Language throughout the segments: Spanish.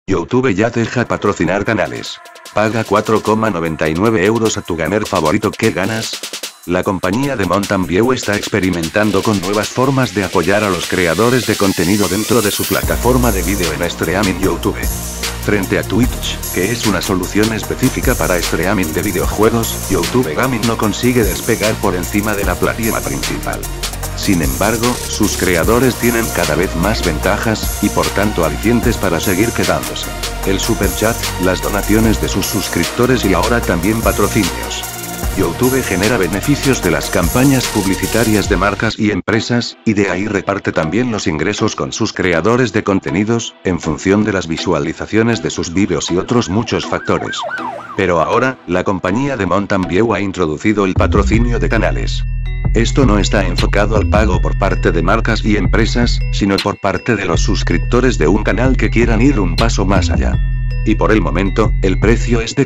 YouTube ya deja patrocinar canales. Paga 4,99 euros a tu gamer favorito. ¿Qué ganas? La compañía de Mountain View está experimentando con nuevas formas de apoyar a los creadores de contenido dentro de su plataforma de vídeo en streaming YouTube. Frente a Twitch, que es una solución específica para streaming de videojuegos, YouTube Gaming no consigue despegar por encima de la plataforma principal. Sin embargo, sus creadores tienen cada vez más ventajas, y por tanto alicientes para seguir quedándose. El super chat, las donaciones de sus suscriptores y ahora también patrocinios. YouTube genera beneficios de las campañas publicitarias de marcas y empresas, y de ahí reparte también los ingresos con sus creadores de contenidos, en función de las visualizaciones de sus vídeos y otros muchos factores. Pero ahora, la compañía de Mountain View ha introducido el patrocinio de canales. Esto no está enfocado al pago por parte de marcas y empresas, sino por parte de los suscriptores de un canal que quieran ir un paso más allá. Y por el momento, el precio es de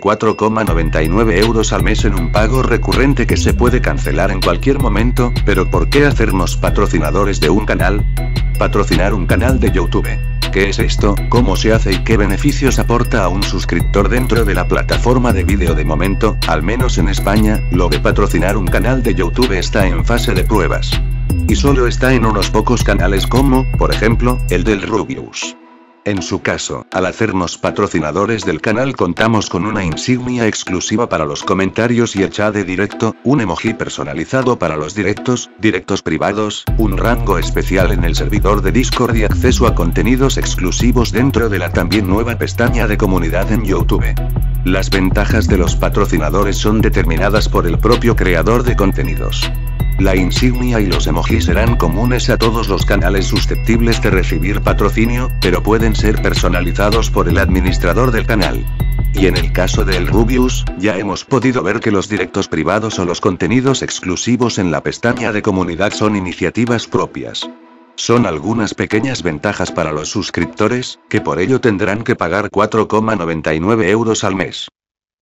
4,99 euros al mes en un pago recurrente que se puede cancelar en cualquier momento. Pero ¿por qué hacernos patrocinadores de un canal? Patrocinar un canal de YouTube. ¿Qué es esto? ¿Cómo se hace y qué beneficios aporta a un suscriptor dentro de la plataforma de vídeo? De momento, al menos en España, lo de patrocinar un canal de YouTube está en fase de pruebas. Y solo está en unos pocos canales como, por ejemplo, el del Rubius. En su caso, al hacernos patrocinadores del canal contamos con una insignia exclusiva para los comentarios y el chat de directo, un emoji personalizado para los directos privados, un rango especial en el servidor de Discord y acceso a contenidos exclusivos dentro de la también nueva pestaña de comunidad en YouTube. Las ventajas de los patrocinadores son determinadas por el propio creador de contenidos. La insignia y los emojis serán comunes a todos los canales susceptibles de recibir patrocinio, pero pueden ser personalizados por el administrador del canal. Y en el caso de El Rubius, ya hemos podido ver que los directos privados o los contenidos exclusivos en la pestaña de comunidad son iniciativas propias. Son algunas pequeñas ventajas para los suscriptores, que por ello tendrán que pagar 4,99 euros al mes.